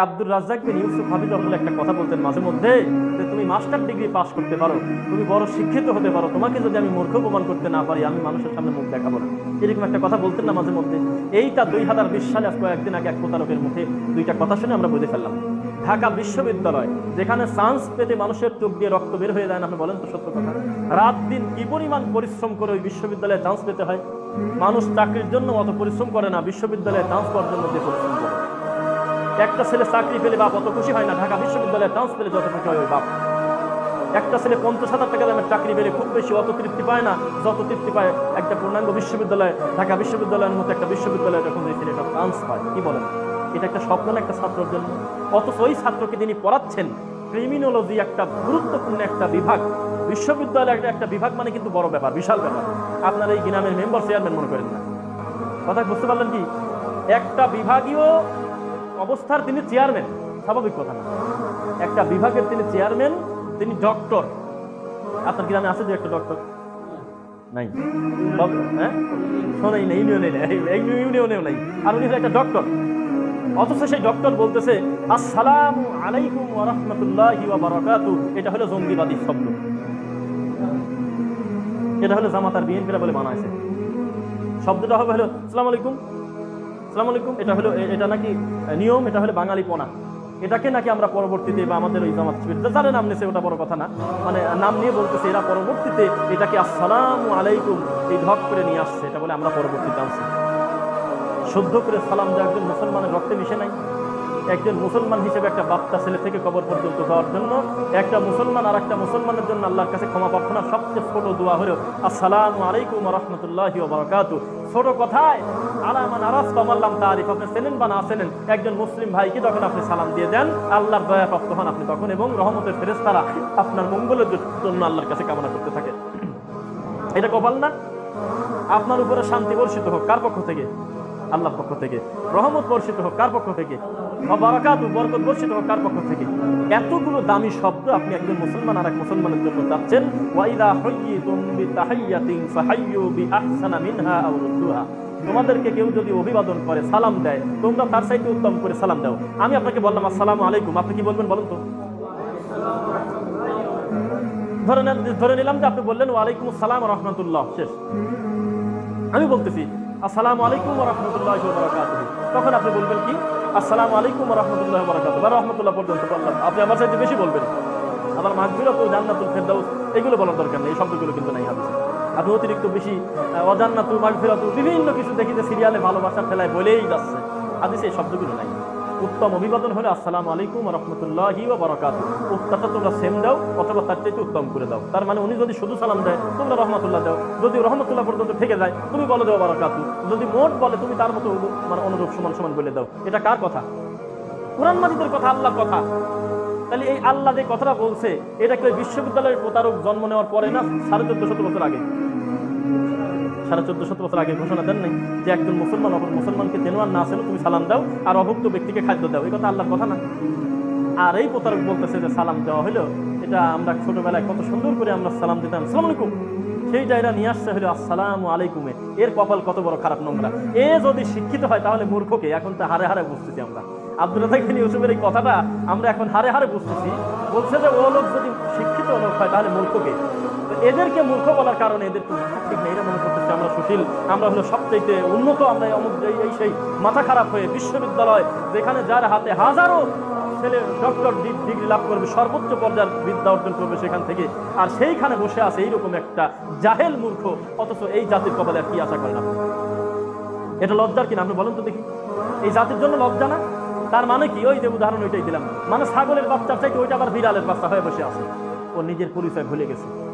আব্দুর রাজ্জাক বিন ইউসুফ হাফিজাহুল্লাহ একটা কথা বলতেন মাঝে মধ্যে, যে তুমি মাস্টার ডিগ্রি পাস করতে পারো, তুমি বড় শিক্ষিত হতে পারো, তোমাকে যদি আমি মূর্খ প্রমাণ করতে না পারি আমি মানুষের সামনে মুখ দেখাবো না। এরকম একটা কথা বলতেন না মাঝে মধ্যে। এইটা 2020 সালে কয়েকদিন আগে এক প্রতারকের মুখে দুইটা কথা শুনে আমরা বুঝে ফেললাম। ঢাকা বিশ্ববিদ্যালয় যেখানে চান্স পেতে মানুষের চোখ দিয়ে রক্ত বের হয়ে যায় না, আপনি বলেন তো সত্য কথা, রাত দিন কি পরিমাণ পরিশ্রম করে ওই বিশ্ববিদ্যালয়ে চান্স পেতে হয়। মানুষ চাকরির জন্য অত পরিশ্রম করে না, বিশ্ববিদ্যালয়ে চান্স পাওয়ার জন্য যে পরিশ্রম করে। একটা ছেলে চাকরি পেলে বাপ অত খুশি হয় না, ঢাকা বিশ্ববিদ্যালয়ে চান্স পেলে যত খুশি হয় ওই বাপ। একটা ছেলে 50,000 টাকা দামের চাকরি পেলে খুব বেশি অত তৃপ্তি পায় না যত তৃপ্তি পায় একটা পূর্ণাঙ্গ বিশ্ববিদ্যালয়, ঢাকা বিশ্ববিদ্যালয়ের মতো একটা বিশ্ববিদ্যালয়ে যখন এই ছেলেটা চান্স পায়। কি বলেন, এটা একটা স্বপ্ন না একটা ছাত্রের জন্য? অথচ ওই ছাত্রকে তিনি পড়াচ্ছেন ক্রিমিনোলজি, একটা গুরুত্বপূর্ণ একটা বিভাগ, বিশ্ববিদ্যালয়ের একটা বিভাগ মানে কিন্তু বড় ব্যাপার, বিশাল ব্যাপার। আপনার এই গ্রামের মেম্বার চেয়ারম্যান মনে করেন না, কথা বুঝতে পারলেন কি? একটা বিভাগীয় অবস্থার তিনি চেয়ারম্যান, স্বাভাবিক কথা না। একটা বিভাগের তিনি চেয়ারম্যান, তিনি ডক্টর। আপনার গ্রামে আছে যে একটা ডক্টর নাই? হ্যাঁ, শোনাই না, ইউনিয়নেও নাই, আর উনি একটা ডক্টর। অথচ সেই ডক্টর বলতেছে আসসালামু আলাইকুম ওয়া রাহমাতুল্লাহি ওয়া বারাকাতুহু। এটা হলো জঙ্গিবাদী শব্দ, এটা হলো জামাতার বিএনপিরা বলে বানাইছে। শব্দটা হবে হলো আসসালামু আলাইকুম, আসসালামু আলাইকুম। এটা হলো, এটা নাকি নিয়ম, এটা হলো বাঙালিপনা। এটাকে নাকি আমরা পরবর্তীতে বা আমাদের ওই জামাত যারা নাম নিয়েছে ওটা বড় কথা না, মানে নাম নিয়ে বলতেছে এরা পরবর্তীতে এটাকে আসসালামু আলাইকুম এই ঢক করে নিয়ে আসছে। এটা বলে আমরা পরবর্তীতে আনছি। শুদ্ধ করে সালাম দেওয়া একজন মুসলমানের রক্তে মিশে নাই। একজন মুসলমান হিসেবে একটা বাচ্চা ছেলে থেকে কবর পর্যন্ত যাওয়ার জন্য একটা মুসলমান আর একটা মুসলমানের জন্য আল্লাহর কাছে ক্ষমা প্রার্থনা সবচেয়ে ছোট দোয়া হলো আসসালামু আলাইকুম ওয়া রাহমাতুল্লাহি ওয়া বারাকাতুহু। ছোট কথায় আলামান আরাফতা ওয়াল্লাম তারিফ, আপনি চেনেন বা না চেনেন একজন মুসলিম ভাইকে যখন আপনি সালাম দিয়ে দেন আল্লাহর দয়া প্রাপ্ত হন আপনি তখন, এবং রহমতের ফেরেশতারা আপনার মঙ্গলের জন্য আল্লাহর কাছে কামনা করতে থাকে। এটা কপাল না? আপনার উপরে শান্তি বর্ষিত হোক কার পক্ষ থেকে? আল্লাহর পক্ষ থেকে। রহমত বর্ষিত হোক কার পক্ষ থেকে? বারাকাতু, বরকত বর্ষিত হোক কার পক্ষ থেকে? এতগুলো দামি শব্দ আপনি একজন মুসলমান আর এক মুসলমানের জন্য চাচ্ছেন। ওয়াইদা হুয়্যিতুম বিতাহিয়্যাতিন ফাহাইয়্যু বিআহসানা মিনহা আও রুদ্দুহা। তোমাদেরকে কেউ যদি অভিবাদন করে, সালাম দেয়, তোমরা তার চাইতে উত্তম করে সালাম দাও। আমি আপনাকে বললাম আসসালামু আলাইকুম, আপনি কি বলবেন বলুন তো? ধরে নিলাম যে আপনি বললেন ওয়ালাইকুম আসসালাম ওয়া রাহমাতুল্লাহ, শেষ। আমি বলতেছি আসসালামু আলাইকুম ওয়া রাহমাতুল্লাহি ওয়া বারাকাতুহু, তখন আপনি বলবেন কি? আসসালামু আলাইকুম ওয়া রাহমাতুল্লাহি ওয়া বারাকাতুহু, বা রাহমাতুল্লাহ পর্যন্ত বললাম। আপনি আমার চাইতে বেশি বলবেন, আবার মাগফিরাত ও জান্নাতুল ফেরদাউস এগুলো বলার দরকার নেই, এই শব্দগুলো কিন্তু নাই হাদিসে। আপনি অতিরিক্ত বেশি অজান্নাতু, মাগফিরাতু বিভিন্ন কিছু দেখি যে সিরিয়ালে ভালোবাসার ফেলায় বলেই যাচ্ছে, হাদিসে এই শব্দগুলো নাই। উত্তম অভিবাদন হলো আসসালামু আলাইকুম ওয়া রাহমাতুল্লাহি ওয়া বারাকাতুহু। উত্তরটা তোমরা সেম দাও অথবা তার চাইতে উত্তম করে দাও। তার মানে উনি যদি শুধু সালাম দেয় তোমরা রহমাতুল্লাহ দাও, যদি রহমাতুল্লাহ পর্যন্ত থেকে যায় তুমি বলে দাও বারাকাতুহু, যদি মোট বলে তুমি তার মতো মানে অনুরূপ সমান সমান বলে দাও। এটা কার কথা? কুরআন মাজিদের কথা, আল্লাহর কথা। তাহলে এই আল্লাহ যে কথাটা বলছে এটা কি বিশ্ববিদ্যালয়ের প্রতারক জন্ম নেওয়ার পরে না 1450 বছর আগে? 1450 বছর আগে ঘোষণা দেন নাই যে একজন মুসলমান অপর মুসলমানকে তেনোয়ার না আসলে তুমি সালাম দাও আর অভুক্ত ব্যক্তিকে খাদ্য দাও? এই কথা আল্লাহর কথা না? আর এই প্রতারক বলতেছে যে সালাম দেওয়া হলো, এটা আমরা ছোটবেলায় কত সুন্দর করে আমরা সালাম দিতাম আসসালামু আলাইকুম, সেইটা এরা নিয়ে আসছে হলো আসসালামু আলাইকুমে। এর কপাল কত বড় খারাপ, নোংরা। এ যদি শিক্ষিত হয় তাহলে মূর্খকে এখন তো হারে হারে বুঝতেছি আমরা। আব্দুর রাজ্জাক বিন ইউসুফের এই কথাটা আমরা এখন হারে হারে বুঝতেছি। বলছে যে ও লোক যদি শিক্ষিত লোক হয় তাহলে মূর্খকে। এদেরকে মূর্খ বলার কারণে এদের ঠিক নেই, এরা মনে করতেছে আমরা সুশীল, আমরা হলো সবচাইতে উন্নত, আমরা এই সেই মাথা খারাপ হয়ে বিশ্ববিদ্যালয় যেখানে যার হাতে হাজারো ছেলে ডক্টর ডিগ্রি লাভ করবে, সর্বোচ্চ পর্যায়ের বিদ্যা অর্জন করবে সেখান থেকে, আর সেইখানে বসে আছে এইরকম একটা জাহেল মূর্খ। অথচ এই জাতির কপালে আর কি আশা করেন আপনি? এটা লজ্জার কিনা আপনি বলেন তো দেখি? এই জাতির জন্য লজ্জা না? তার মানে কি? ওই যে উদাহরণ ওইটাই দিলাম, মানে ছাগলের বাচ্চার চাইতে ওইটা আবার বিড়ালের বাচ্চা হয়ে বসে আছে, ও নিজের পরিচয় ভুলে গেছে।